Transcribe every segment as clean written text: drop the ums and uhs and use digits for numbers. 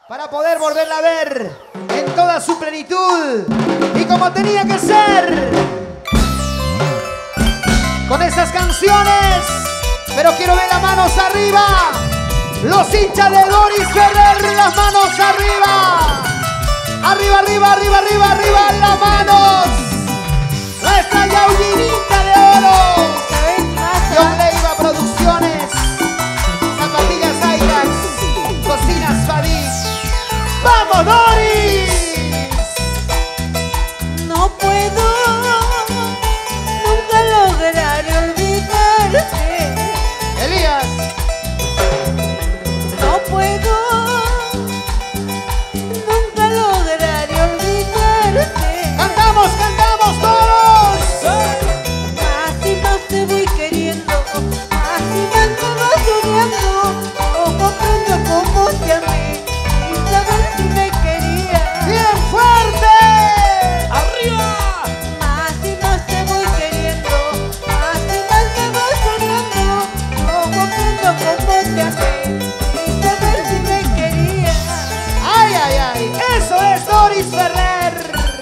para poder volverla a ver en toda su plenitud y como tenía que ser, con esas canciones. Pero quiero ver las manos arriba, los hinchas de Doris Ferrer, las manos arriba, arriba, arriba, arriba, arriba, arriba, las manos. Nuestra Yaullinita de oro, John Leiva Producciones, Zapatillas Airax, Cocinas Fadí. ¡Vamos, Doris! No puedo nunca lograr olvidarte. Elías. No puedo nunca lograr olvidarte. ¡Cantamos, cantamos todos! Más y más te voy queriendo, más y más me vas soñando. No comprendo cómo te amé, sin saber si me querías. ¡Bien fuerte! Más y más te voy queriendo, más y más me vas soñando. No comprendo cómo te amé, sin saber si me querías. ¡Ay, ay, ay! ¡Eso es Doris Ferrer!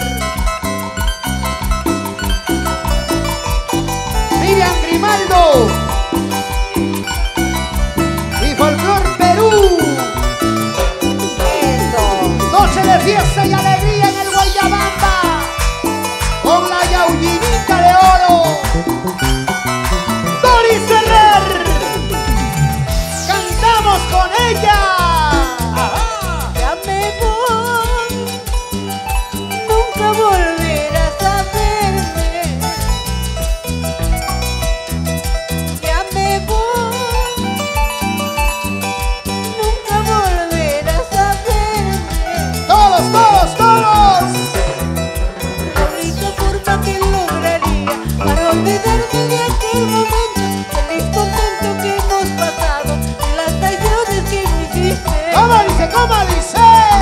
Miriam Grimaldo y Folklore Perú. Noche de fiesta y alegría en el Guayabamba con la Yaullinita de oro, Doris Ferrer. Cantamos con ella. Ya me voy, nunca volverás a verme. Ya me voy, nunca volverás a verme. Todos, todos, todos. La única forma que lograría para olvidarme de aquel momento, feliz contento que hemos pasado, y las traiciones que me hiciste. ¿Cómo dice? ¿Cómo dice?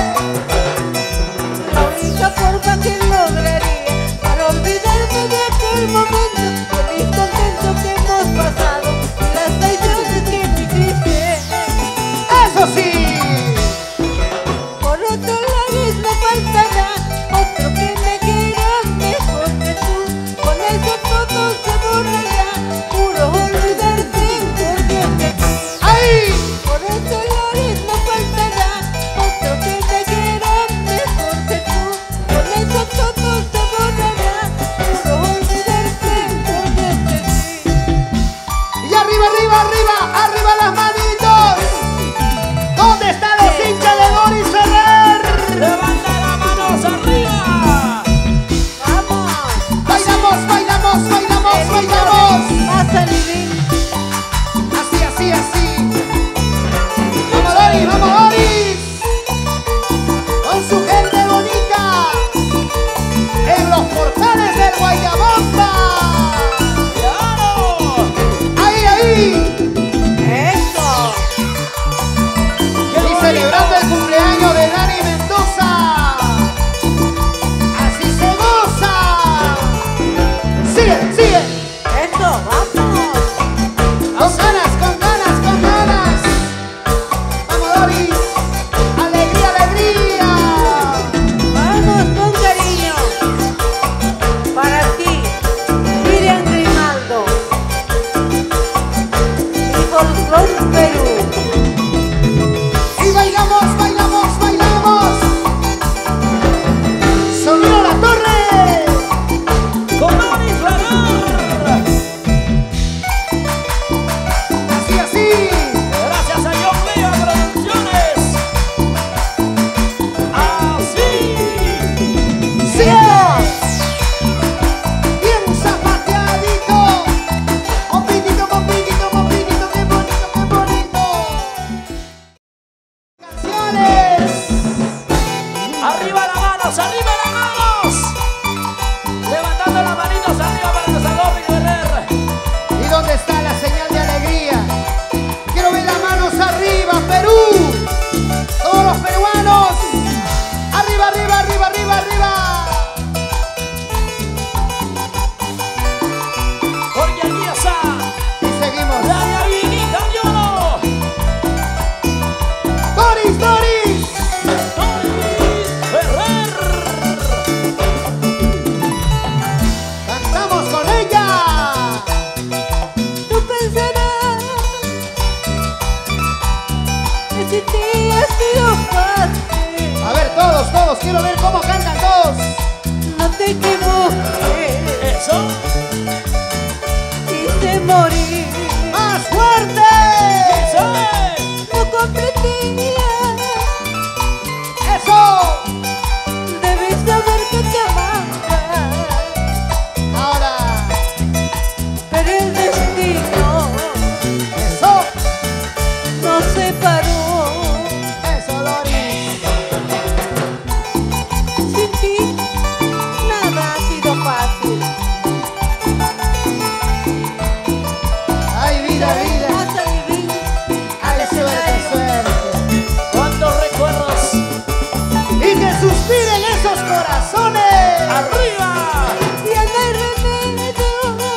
La única forma que lograría para olvidarme de aquel momento, feliz contento que hemos pasado, y las traiciones que me hiciste. ¡Eso sí! Por otros lares no faltará otro que me quiera mejor que tú. Con eso todo se borrará, puro olvidarte porque te. ¡Ahí! Por otros lares no faltará otro que Quise morir, ¡Más fuerte! no comprendía. ¡Eso! Debí saber que te amaba, Ahora. pero el destino ¡Eso! nos separó. ¡Eso, Doris! Sin ti nada ha sido fácil. ¡Ay, vida, vida! Vas a vivir ¡Ay, suerte, suerte! ¿Cuántos recuerdos? ¡Y que suspiren esos corazones! ¡Arriba! y no hay remedio.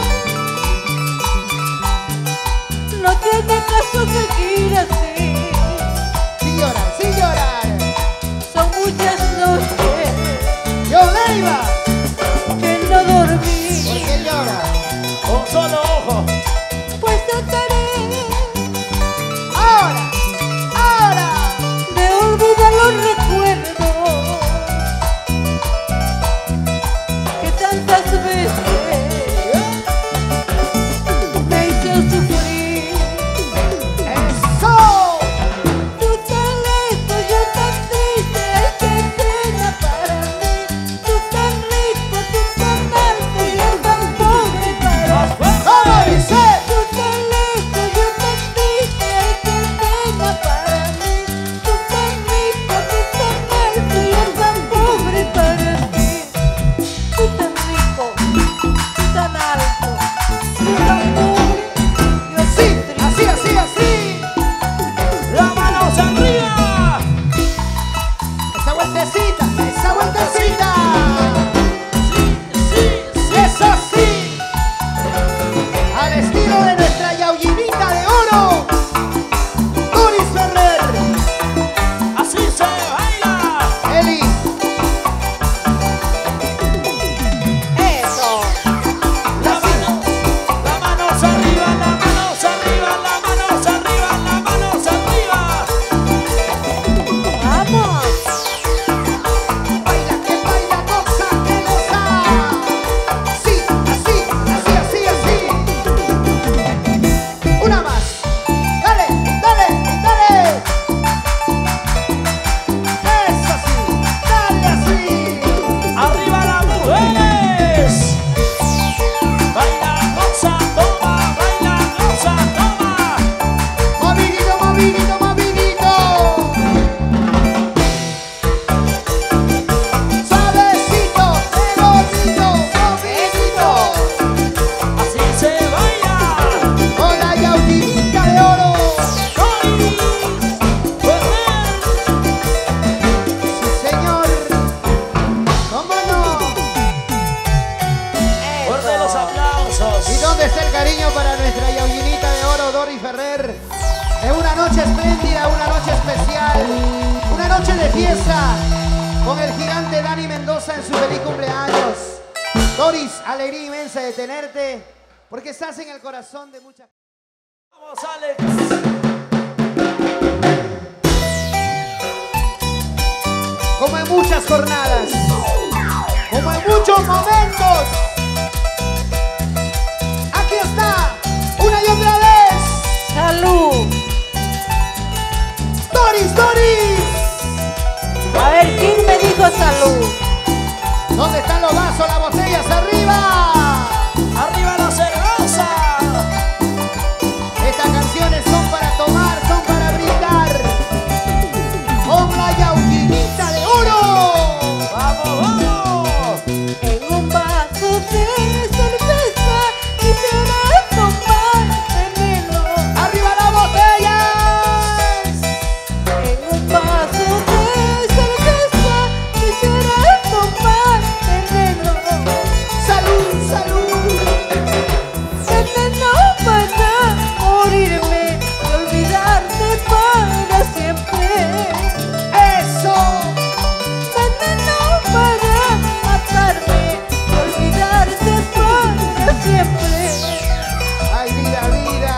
No tiene caso seguir así. ¡Sin llorar, sin llorar! Son muchas noches ¡Yo, Leiva! que no dormí. ¿Por qué llora? Con solo ojo. Pues trataré ¡Ahora! ¡Ahora! de olvidar los recuerdos que tantas veces me hizo sufrir. ¡Eso! Tú tan lejos, yo tan triste, ay qué pena para mí. Tú tan rico, tú tan alto, yo tan pobre para mí. ¿Cómo dice? Tú tan lejos, yo tan triste, ay qué pena para mí. Tú tan rico, tú tan alto, yo tan pobre para ti. Tú tan rico, tú tan alto, tú tan pobre, yo Sí, tan triste. así, así, así. ¡La mano arriba! Esa vueltecita, esa vueltecita. Sí, sí, sí. Eso sí. Al estilo de nuestra yaullinita de oro, Doris Ferrer. Así se baila. Eli. Eso. La manos arriba, la manos arriba, la manos arriba, la manos arriba. Vamos. Baila, que baila, goza, que goza. Sí, así, así, así, así. Una más. Dale, dale, dale. Eso sí, dale así. Arriba las mujeres. Baila, goza, toma, baila, goza, toma. Movidito, movidito, movidito. Suavecito, pero bonito, movidito. Así se baila. Con la yaullinita de oro. Doris Ferrer. Sí, señor. ¿Cómo no? Fuerte los aplausos. ¿Y dónde está el cariño para nuestra yaullinita de oro, Doris Ferrer? Es una noche espléndida, una noche especial, una noche de fiesta con el gigante Dani Mendoza en su feliz cumpleaños. Doris, alegría inmensa de tenerte porque estás en el corazón de muchas... Vamos, Alex. Como en muchas jornadas, como en muchos momentos. Aquí está, una y otra vez. Salud. Doris, Doris. A ver, ¿quién me dijo salud? ¿Dónde están los vasos, las botellas? ¡Arriba! Arriba la cerveza. Estas canciones son para tomar, son para brindar. Con la yaullinita de oro. Vamos, vamos. En un vaso de cerveza quisiera tomar veneno. ¡Arriba las botellas! En un vaso de cerveza quisiera tomar veneno. ¡Salud, salud! Veneno para morirme y olvidarte para siempre. ¡Eso! Veneno para matarme y olvidarte para siempre. ¡Ay, vida, vida!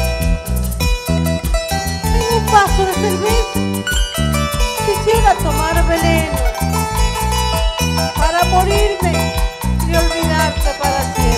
En un vaso de cerveza quisiera tomar veneno para morirme y olvidarte para siempre.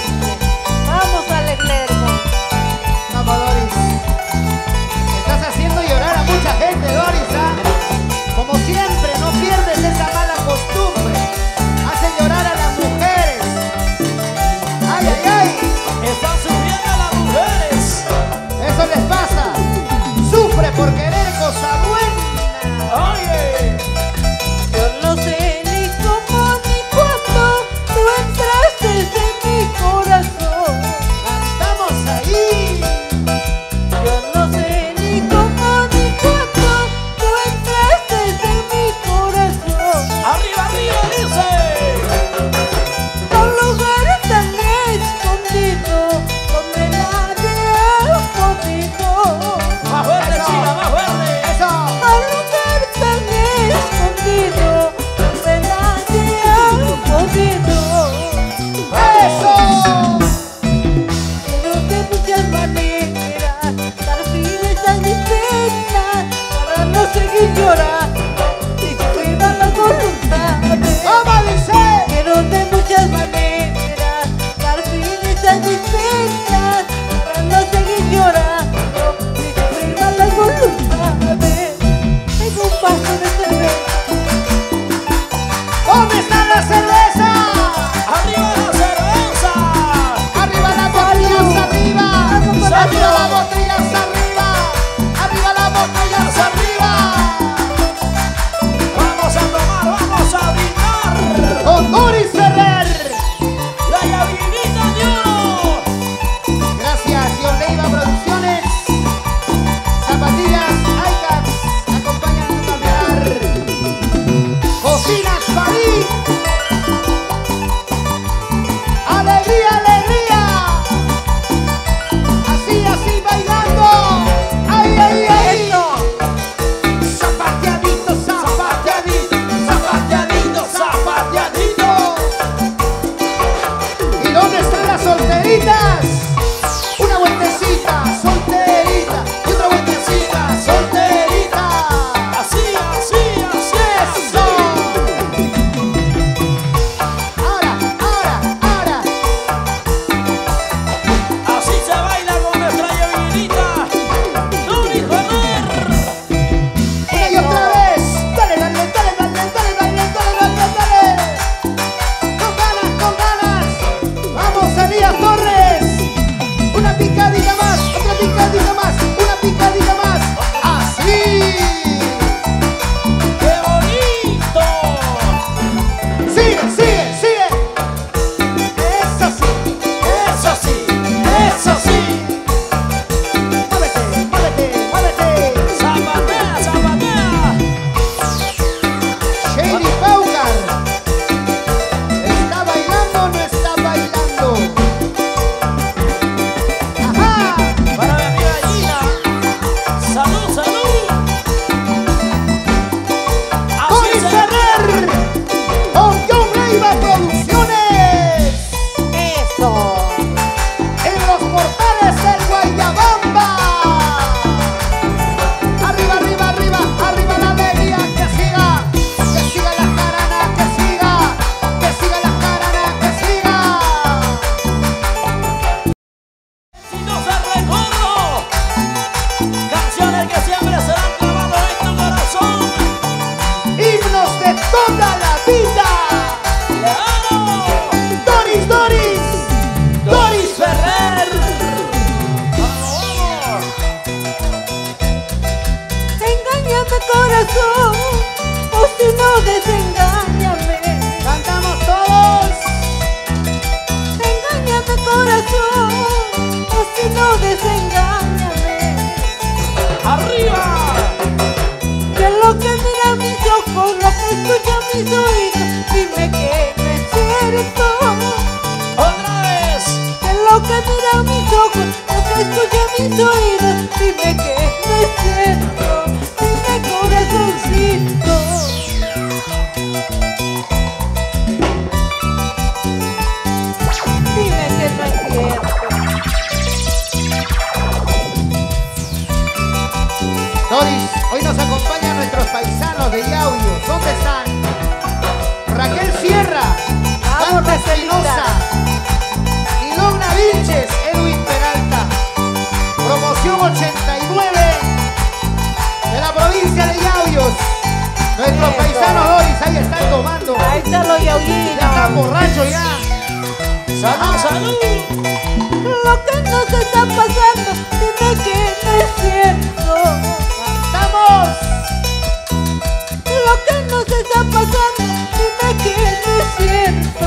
mis oídos, dime que no es cierto. Otra vez. Que lo que miran mis ojos, lo que escuchan mis oídos, dime que no es cierto. Dime corazoncito. Dime que no es cierto. Doris, hoy nos acompañan nuestros paisanos de Yauyos. ¿Dónde están? Raquel Sierra, Vamos, Dante Espinosa, Ilona Vilches, Edwin Peralta. Promoción 89 de la provincia de Yauyos. Nuestros Eso. paisanos Doris, ahí están tomando. Ahí están los Ya están yaullinos. borrachos ya. Salud, salud. Lo que nos está pasando, dime que no es cierto. ¡Estamos! Lo que nos está pasando, dime que no es cierto.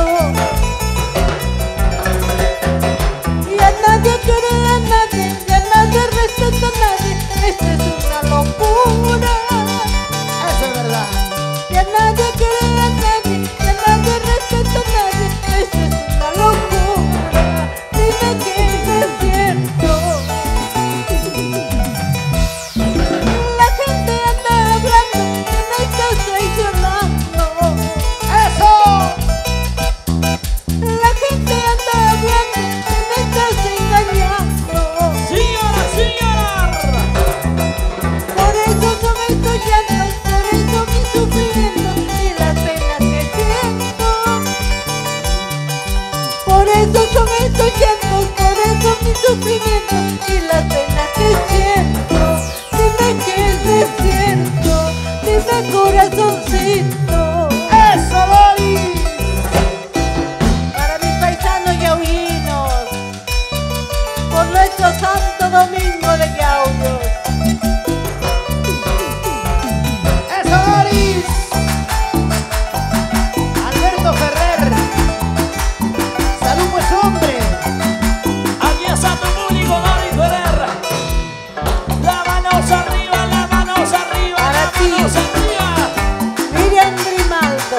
Y a nadie quiere a nadie, y a nadie respeta a nadie. Esto es una locura. Eso es verdad. Y a nadie quiere a nadie, y a nadie respeta a nadie. Esto es una locura. Dime que no es cierto. La gente anda hablando, que me estás traicionando. ¡Eso! La gente anda hablando, que me estás engañando. Señora, señora. Por eso son estos llantos, por eso mi sufrimiento y las penas que siento. Por eso son estos llantos, por eso mi sufrimiento y las penas que siento. Dime que es cierto, dime corazoncito. ¡Eso, Doris! Para mis paisanos yaullinos, por nuestro Santo Domingo de Yauyos. ¡Eso, Doris! Alberto Ferrer. ¡Salud, pues, hombre! Aquí está tu público, Doris Ferrer. La manos arriba, la manos arriba, Para la ti. manos arriba. Miriam Grimaldo.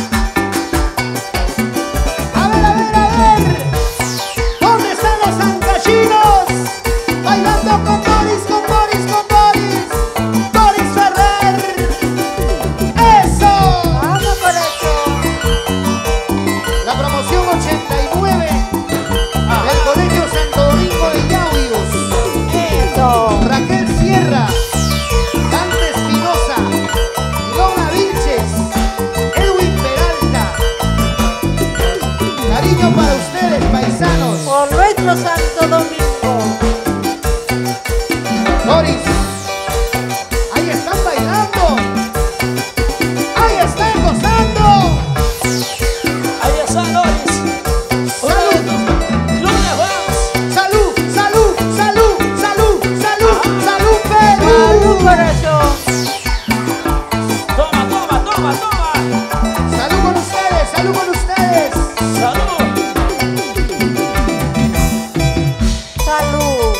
A ver, a ver, a ver. ¿Dónde están los ancachinos? Bailando con Doris, con Doris, con Doris. Doris Ferrer. ¡Eso! Vamos por eso. La promoción 89 del Colegio Santo Domingo de Yauyos. Eso. Raquel Sierra, Dante Espinosa, Ilona Vilches, Edwin Peralta. Cariño para ustedes, paisanos. Por nuestro Santo Domingo. Doris, ahí están bailando. Ahí están gozando. Ahí está Doris. Salud, Club de Juegos. salud, salud, salud, salud, salud, salud, Perú. Salud, corazón. Toma, toma, toma, toma. Salud con ustedes, salud con ustedes. Salud. Salud.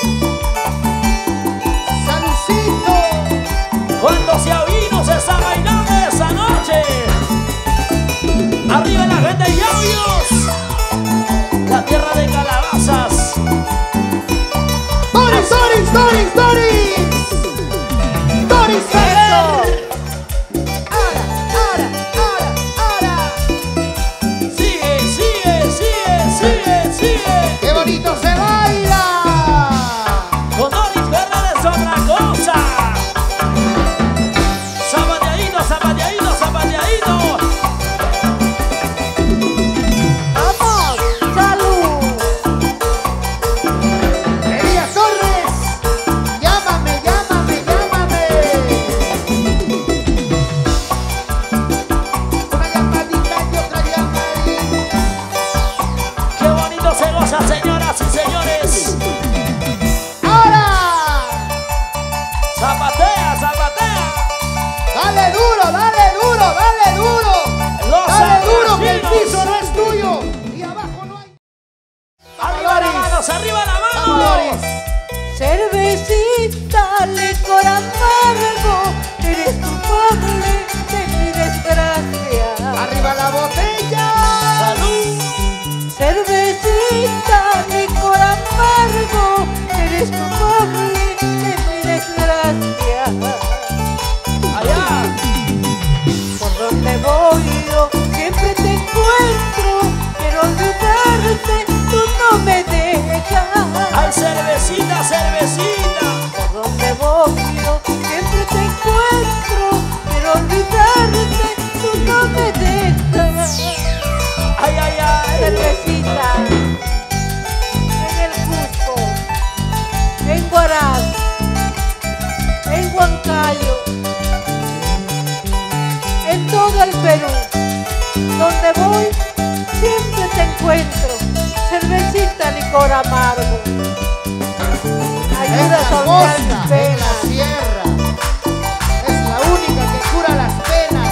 Saludcito. ¿Cuántos yaullinos están bailando esa noche? Arriba la gente de Yauyos. La tierra de calabazas. Doris, Doris, Doris, Doris. Doris Ferrer. Ahora, ahora, ahora, ahora. Sigue, sigue, sigue, sigue, sigue. ¡Qué bonito se baila! Con Doris Ferrer es otra cosa. Zapateadito, zapateadito, zapateadito. Vamos. Salud. Elías Torres y donde voy yo siempre te encuentro, quiero olvidarte, tú no me dejas. Ay, cervecita, cervecita. Por donde voy yo siempre te encuentro, quiero olvidarte, tú no me dejas. Ay, ay, ay. Cervecita en el Cusco, en Huaraz, en Huancayo, en todo el Perú, donde voy siempre te encuentro, cervecita, licor amargo, Es ayuda la a olvidar costa, mis es la penas. sierra. Es la única que cura las penas.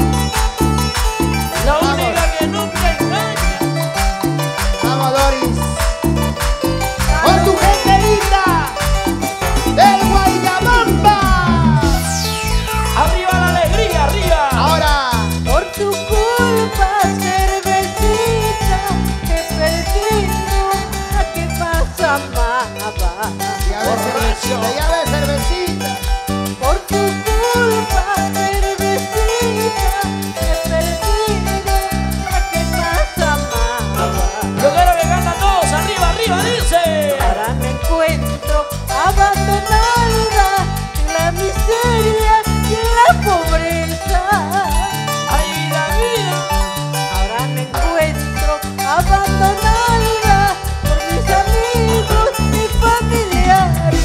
La Vamos. única que nunca engaña. Vamos, Doris. Con tu gente linda del Guayabamba. Arriba la alegría, arriba. Ahora, Por tu culpa, cervecita, he perdido a que más amaba. ya ves cervecita, ya ves cervecita. Por tu culpa, cervecita, he perdido a que más amaba. Yo quiero que canten todos, arriba, arriba, dice. Ahora me encuentro abandonada en la miseria y en la pobreza. Ay, la vida. Ahora me encuentro abandonada por mis amigos y familiares.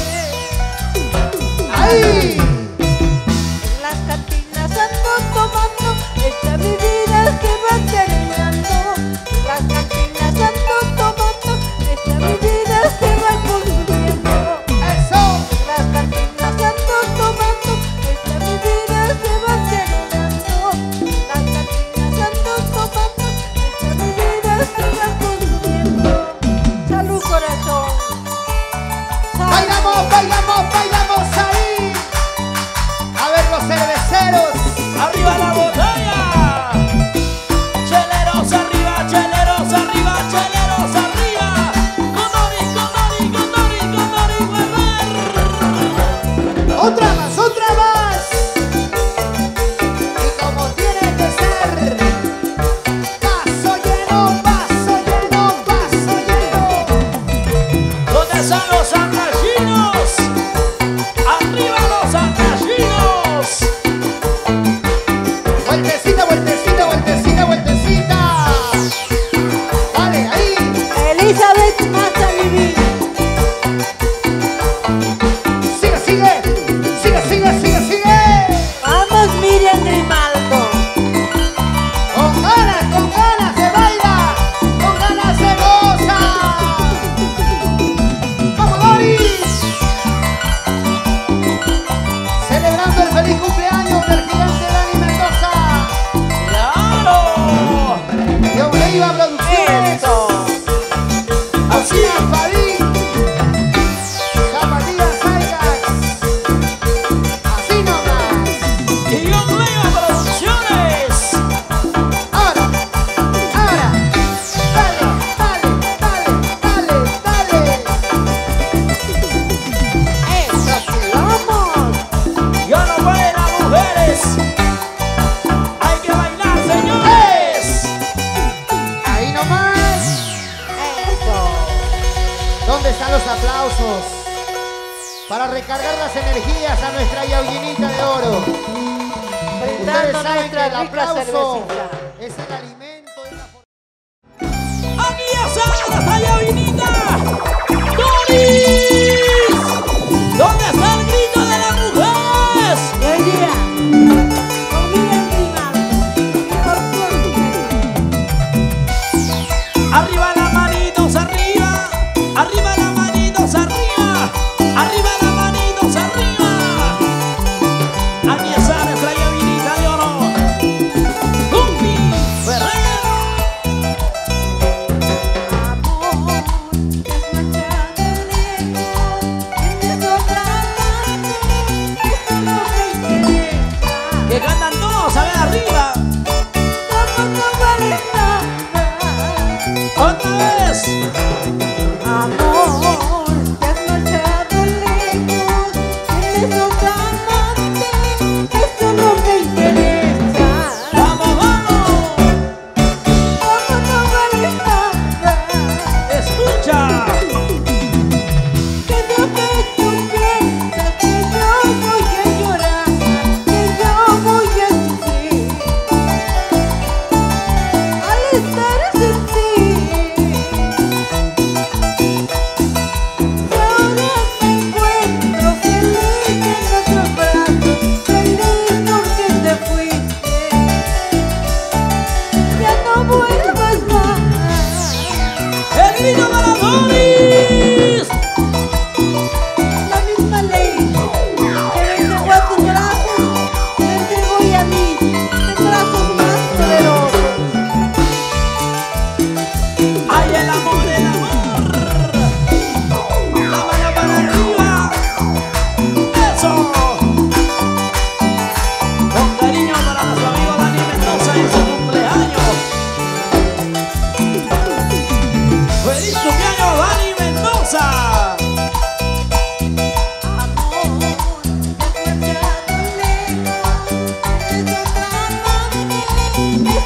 ¡Ay! En las cantinas ando tomando, esta mi vida se va terminando. En las cantinas ando tomando, esta mi vida se va consumiendo. ¡Eso! En las cantinas ando tomando, esta mi vida se va terminando. En las cantinas ando tomando, esta mi vida se va consumiendo. Salud, corazón. Salud. ¡Bailamos, bailamos, bailamos ahí! A ver los cerveceros. Arriba la botella. Cheleros arriba, cheleros arriba, cheleros arriba. Conori, conori, conori, conori, guerrer. ¡Otra más, otra más! Y como tiene que ser, vaso lleno, vaso lleno, vaso lleno. ¿Dónde están los andachinos? Arriba los andachinos. Vueltecita, vueltecita, vueltecita, vueltecita. Dale, ahí. Elizabeth Mata Viví. Sigue, sigue. Sigue, sigue, sigue, sigue. Vamos, Miriam Grimaldo. Con ganas se baila. Con ganas se goza. ¡Vamos, Doris! Celebrando el feliz cumpleaños del gigante Dani Mendoza. ¡Claro! De Oleiva Producciones. Eso. Así Farín. Zapatillas Cycax. Así nomás. Y yo Nueva Producciones. Ahora. Ahora. Dale, dale, dale, dale, dale. Eso, sí, vamos. Ya no bailan las mujeres. Hay que bailar, señores. Ahí nomás. Eso. ¿Dónde están los aplausos? Para recargar las energías a nuestra Yaullinita de oro. Ustedes Brindando saben que nuestra el rica aplauso cervecita. es el alimento. Es la Aquí ya saben, hasta allá, Vinita. ¡Doris! ¿Dónde está el grito de las mujeres? Y hoy día, con Miriam Grimaldo, por Arriba las manitos, arriba. Arriba las manitos, arriba. Arriba las manitos, arriba. Aquí está nuestra Vinita de oro. ¡Cumbi! ¡Ferrer!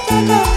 Ya no